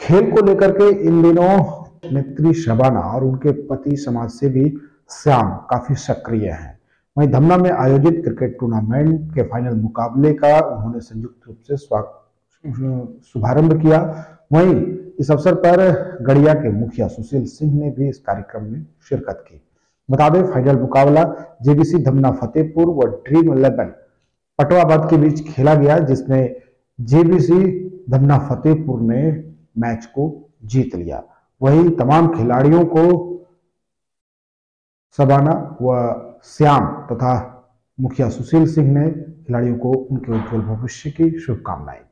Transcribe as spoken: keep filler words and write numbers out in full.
खेल को लेकर के इन दिनों नेत्री शबाना और उनके पति समाजसेवी श्याम काफी सक्रिय हैं। वहीं धमना में आयोजित क्रिकेट टूर्नामेंट के फाइनल मुकाबले का उन्होंने संयुक्त रूप से शुभारंभ किया। वहीं इस अवसर पर गड़िया के मुखिया सुशील सिंह ने भी इस कार्यक्रम में शिरकत की। बता दें, फाइनल मुकाबला जेबीसी धमना फतेहपुर व ड्रीम इलेवन पटवाबाद के बीच खेला गया, जिसमें जेबीसी धमना फतेहपुर ने मैच को जीत लिया। वहीं तमाम खिलाड़ियों को शबाना व श्याम तथा मुखिया सुशील सिंह ने खिलाड़ियों को उनके उज्जवल भविष्य की शुभकामनाएं दी।